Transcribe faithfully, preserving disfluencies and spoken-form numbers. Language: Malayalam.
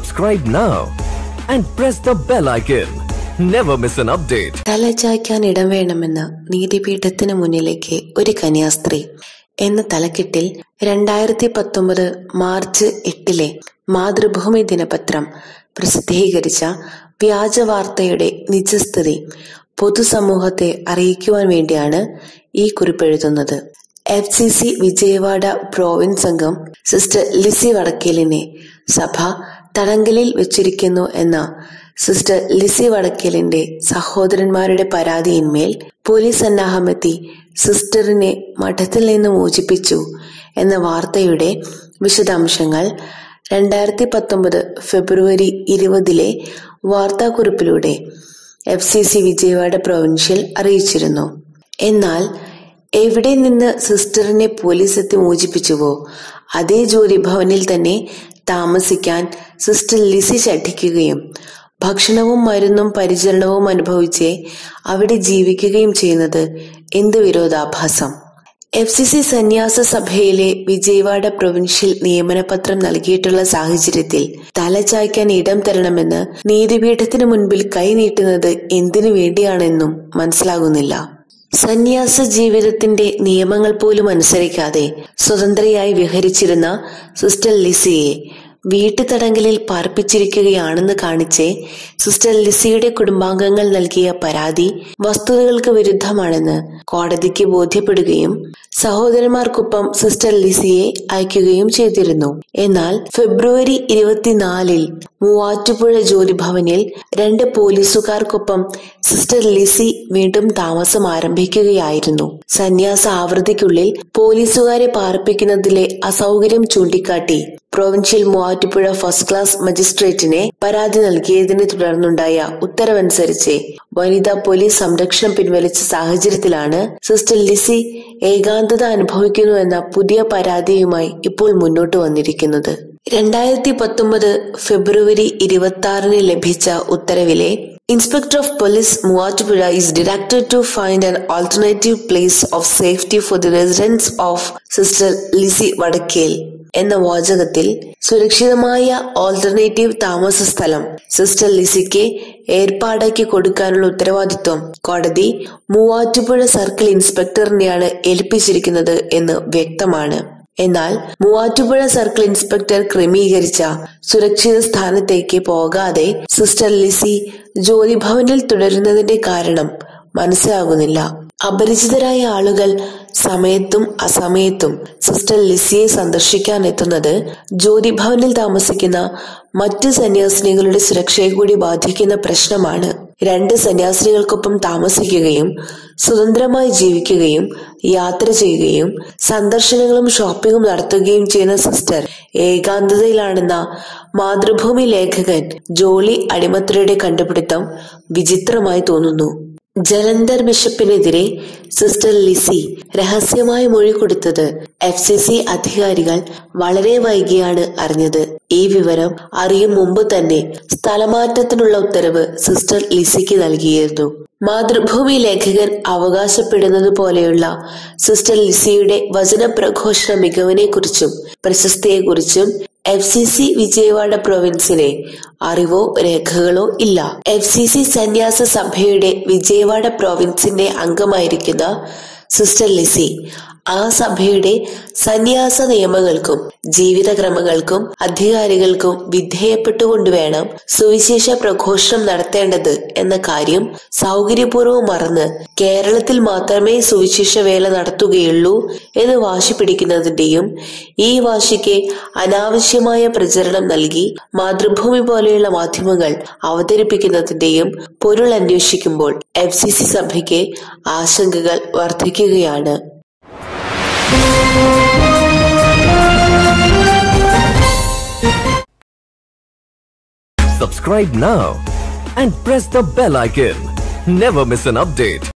Subscribe now and press the bell icon. Never miss an update. തലചായ്ക്കാൻ ഇടം വേണമെന്ന നീതിപീഠത്തിന് മുന്നിലേക്ക് ഒരു കന്യാസ്ത്രീ എന്ന തലക്കെട്ടിൽ രണ്ടായിരത്തി പത്തൊമ്പത് മാർച്ച് എട്ടിലെ മാതൃഭൂമി ദിനപത്രം പ്രസിദ്ധീകരിച്ച വ്യാജ വാർത്തയുടെ നിജസ്ഥിതി പൊതുസമൂഹത്തെ അറിയിക്കുവാൻ വേണ്ടിയാണ് ഈ കുറിപ്പെഴുതുന്നത്. F C C Vijayawada province അംഗം സിസ്റ്റർ ലിസി വടക്കേലിനെ സഭ തടങ്കലിൽ വെച്ചിരിക്കുന്നു എന്ന സിസ്റ്റർ ലിസി വടക്കേലിന്റെ സഹോദരന്മാരുടെ പരാതിയിന്മേൽ പോലീസ് സന്നാഹമെത്തി സിസ്റ്ററിനെ മഠത്തിൽ നിന്ന് മോചിപ്പിച്ചു എന്ന വാർത്തയുടെ വിശദാംശങ്ങൾ രണ്ടായിരത്തി പത്തൊമ്പത് ഫെബ്രുവരി ഇരുപതിലെ വാർത്താക്കുറിപ്പിലൂടെ F C C Vijayawada provincial അറിയിച്ചിരുന്നു. എന്നാൽ എവിടെ നിന്ന് സിസ്റ്ററിനെ പോലീസ് എത്തി മോചിപ്പിച്ചുവോ അതേ ജോലി ഭവനിൽ തന്നെ താമസിക്കാൻ സിസ്റ്റർ ലിസി ശഠിക്കുകയും ഭക്ഷണവും മരുന്നും പരിചരണവും അനുഭവിച്ച് അവിടെ ജീവിക്കുകയും ചെയ്യുന്നത് എന്ത് വിരോധാഭാസം. എഫ് സി സി സന്യാസ സഭയിലെ വിജയവാഡ പ്രൊവിൻഷ്യൽ നിയമനപത്രം നൽകിയിട്ടുള്ള സാഹചര്യത്തിൽ തലചായ്ക്കാൻ ഇടം തരണമെന്ന് നീതിപീഠത്തിന് മുൻപിൽ കൈനീട്ടുന്നത് എന്തിനു വേണ്ടിയാണെന്നും മനസ്സിലാകുന്നില്ല. സന്യാസ ജീവിതത്തിന്റെ നിയമങ്ങൾ പോലും അനുസരിക്കാതെ സ്വതന്ത്രയായി വിഹരിച്ചിരുന്ന സിസ്റ്റർ ലിസിയെ വീട്ടുതടങ്കലിൽ പാർപ്പിച്ചിരിക്കുകയാണെന്ന് കാണിച്ച് സിസ്റ്റർ ലിസിയുടെ കുടുംബാംഗങ്ങൾ നൽകിയ പരാതി വസ്തുതകൾക്ക് വിരുദ്ധമാണെന്ന് കോടതിക്ക് ബോധ്യപ്പെടുകയും സഹോദരന്മാർക്കൊപ്പം സിസ്റ്റർ ലിസിയെ അയക്കുകയും ചെയ്തിരുന്നു. എന്നാൽ ഫെബ്രുവരി ഇരുപത്തിനാലിൽ മൂവാറ്റുപുഴ ജോലിഭവനിൽ രണ്ട് പോലീസുകാർക്കൊപ്പം സിസ്റ്റർ ലിസി വീണ്ടും താമസം ആരംഭിക്കുകയായിരുന്നു. സന്യാസ ആവൃത്തിക്കുള്ളിൽ പോലീസുകാരെ പാർപ്പിക്കുന്നതിലെ അസൗകര്യം ചൂണ്ടിക്കാട്ടി പ്രൊവിൻഷ്യൽ മൂവാറ്റുപുഴ ഫസ്റ്റ് ക്ലാസ് മജിസ്ട്രേറ്റിനെ പരാതി നൽകിയതിനെ തുടർന്നുണ്ടായ ഉത്തരവനുസരിച്ച് വനിതാ പോലീസ് സംരക്ഷണം പിൻവലിച്ച സാഹചര്യത്തിലാണ് സിസ്റ്റർ ലിസി ഏകാന്തത അനുഭവിക്കുന്നു എന്ന പുതിയ പരാതിയുമായി ഇപ്പോൾ മുന്നോട്ട് വന്നിരിക്കുന്നത്. രണ്ടായിരത്തി പത്തൊമ്പത് ഫെബ്രുവരി ഇരുപത്തി ആറിന് ലഭിച്ച ഉത്തരവിലെ inspector of police Muvattupuzha is directed to find an alternative place of safety for the residence of sister Lissy Vadakkel എന്ന വാചകത്തിൽ സുരക്ഷിതമായ ഓൾട്ടർനേറ്റീവ് താമസ സ്ഥലം സിസ്റ്റർ ലിസിക്ക് ഏർപ്പാടാക്കി കൊടുക്കാനുള്ള ഉത്തരവാദിത്വം കോടതി മൂവാറ്റുപുഴ സർക്കിൾ ഇൻസ്പെക്ടറിനെയാണ് ഏൽപ്പിച്ചിരിക്കുന്നത് എന്ന് വ്യക്തമാണ്. എന്നാൽ മൂവാറ്റുപുഴ സർക്കിൾ ഇൻസ്പെക്ടർ ക്രമീകരിച്ച സുരക്ഷിത സ്ഥാനത്തേക്ക് പോകാതെ സിസ്റ്റർ ലിസി ജോലിഭവനിൽ തുടരുന്നതിന്റെ കാരണം മനസ്സിലാകുന്നില്ല. അപരിചിതരായ ആളുകൾ സമയത്തും അസമയത്തും സിസ്റ്റർ ലിസിയെ സന്ദർശിക്കാൻ എത്തുന്നത് ജ്യോതിഭവനിൽ താമസിക്കുന്ന മറ്റ് സന്യാസിനികളുടെ സുരക്ഷയെ കൂടി ബാധിക്കുന്ന പ്രശ്നമാണ്. രണ്ട് സന്യാസിനികൾക്കൊപ്പം താമസിക്കുകയും സ്വതന്ത്രമായി ജീവിക്കുകയും യാത്ര ചെയ്യുകയും സന്ദർശനങ്ങളും ഷോപ്പിംഗും നടത്തുകയും ചെയ്യുന്ന സിസ്റ്റർ ഏകാന്തതയിലാണെന്ന മാതൃഭൂമി ലേഖകൻ ജോളി അടിമത്രയുടെ കണ്ടുപിടുത്തം വിചിത്രമായി തോന്നുന്നു. ജലന്ധർ ബിഷപ്പിനെതിരെ സിസ്റ്റർ ലിസി രഹസ്യമായി മൊഴി കൊടുത്തത് എഫ് സി സി അധികാരികൾ വളരെ വൈകിയാണ് അറിഞ്ഞത്. ഈ വിവരം അറിയും മുമ്പ് തന്നെ സ്ഥലമാറ്റത്തിനുള്ള ഉത്തരവ് സിസ്റ്റർ ലിസിക്ക് നൽകിയിരുന്നു. മാതൃഭൂമി ലേഖകൻ അവകാശപ്പെടുന്നത് പോലെയുള്ള സിസ്റ്റർ ലിസിയുടെ വചനപ്രഘോഷണ മികവിനെ കുറിച്ചും പ്രശസ്തിയെക്കുറിച്ചും എഫ് സി സി വിജയവാഡ പ്രൊവിൻസിനെ അറിവോ രേഖകളോ ഇല്ല. എഫ് സി സി സന്യാസ സഭയുടെ വിജയവാഡ പ്രൊവിൻസിന്റെ അംഗമായിരിക്കുന്ന സിസ്റ്റർ ലിസി ആ സഭയുടെ സന്യാസ നിയമങ്ങൾക്കും ജീവിതക്രമങ്ങൾക്കും അധികാരികൾക്കും വിധേയപ്പെട്ടുകൊണ്ട് വേണം സുവിശേഷ പ്രഘോഷണം നടത്തേണ്ടത് എന്ന കാര്യം സൗകര്യപൂർവ്വം മറന്ന് കേരളത്തിൽ മാത്രമേ സുവിശേഷ വേല നടത്തുകയുള്ളൂ എന്ന് വാശി പിടിക്കുന്നതിന്റെയും ഈ വാശിക്ക് അനാവശ്യമായ പ്രചരണം നൽകി മാതൃഭൂമി പോലെയുള്ള മാധ്യമങ്ങൾ അവതരിപ്പിക്കുന്നതിന്റെയും പൊരുൾ അന്വേഷിക്കുമ്പോൾ എഫ് സി സി സഭയ്ക്ക് ആശങ്കകൾ വർദ്ധിക്കുകയാണ്. Subscribe now and press the bell icon. Never miss an update.